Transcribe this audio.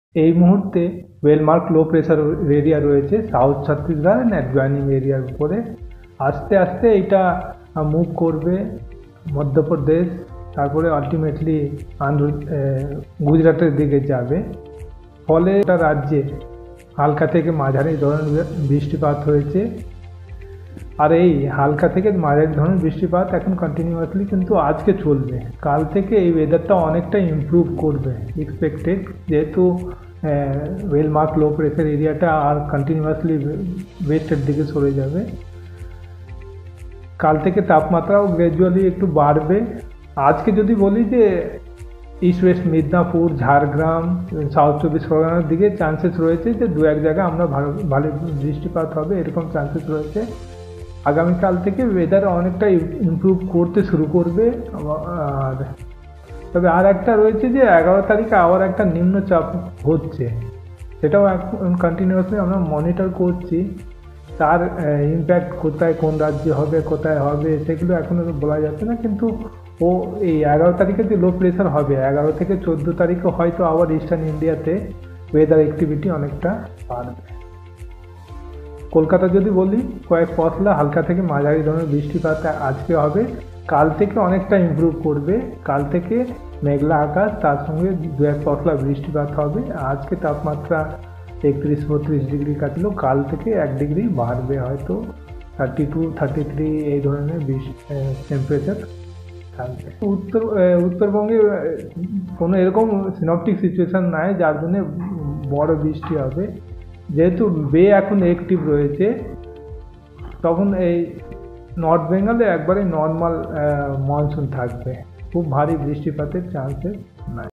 এই মুহূর্তে well marked low pressure area রয়েছে সাউথ ছত্তিশগড় অ্যান্ড অ্যাডজয়নিং এরিয়ার উপরে। আস্তে আস্তে এটা মুভ করবে মধ্যপ্রদেশ, তারপরে আলটিমেটলি গুজরাটের দিকে যাবে। ফলে এটা রাজ্যে হালকা থেকে মাঝারি ধরনের বৃষ্টিপাত হয়েছে। আর এই হালকা থেকে মাঝারি ধরনের বৃষ্টিপাত এখন কন্টিনিউয়াসলি কিন্তু আজকে চলবে। কাল থেকে এই ওয়েদারটা অনেকটা ইমপ্রুভ করবে এক্সপেক্টেড, যেহেতু ওয়েলমার্ক লো প্রেসার এরিয়াটা আর কন্টিনিউয়াসলি ওয়েস্টের দিকে সরে যাবে। কাল থেকে তাপমাত্রাও গ্র্যাজুয়ালি একটু বাড়বে। আজকে যদি বলি যে east west Midnapore, Jhargram, south চব্বিশ পরগনার দিকে চান্সেস রয়েছে যে দু এক জায়গায় আমরা ভালো বৃষ্টিপাত হবে, এরকম চান্সেস রয়েছে। আগামীকাল থেকে ওয়েদার অনেকটা ইমপ্রুভ করতে শুরু করবে। আর তবে আর একটা রয়েছে যে 11 তারিখে আবার একটা নিম্নচাপ হচ্ছে, সেটাও এখন কন্টিনিউয়াসলি আমরা মনিটর করছি। তার ইম্প্যাক্ট কোথায়, কোন রাজ্যে হবে, কোথায় হবে সেগুলো এখনও বলা যাচ্ছে না। কিন্তু ও এই 11 তারিখে যে লো প্রেশার হবে, 11 থেকে 14 তারিখে হয়তো আবার ইস্টার্ন ইন্ডিয়াতে ওয়েদার অ্যাক্টিভিটি অনেকটা বাড়বে। কলকাতা যদি বলি, কয়েক পশলা হালকা থেকে মাঝারি ধরনের বৃষ্টিপাত আজকে হবে। কাল থেকে অনেকটা ইমপ্রুভ করবে। কাল থেকে মেঘলা আকাশ, তার সঙ্গে দু এক পশলা বৃষ্টিপাত হবে। আজকে তাপমাত্রা 31-32 ডিগ্রি কাটলো, কাল থেকে 1 ডিগ্রি বাড়বে, হয়তো 32-33 এই ধরনের টেম্পারেচার থাকবে। উত্তরবঙ্গে কোনো এরকম সিনপটিক সিচুয়েশান নাই যার জন্য বড় বৃষ্টি হবে। যেহেতু বে এখন অ্যাক্টিভ রয়েছে, তখন এই নর্থ বেঙ্গলে একবারে নর্মাল মনসুন থাকবে, খুব ভারী বৃষ্টিপাতের চান্সেস নাই।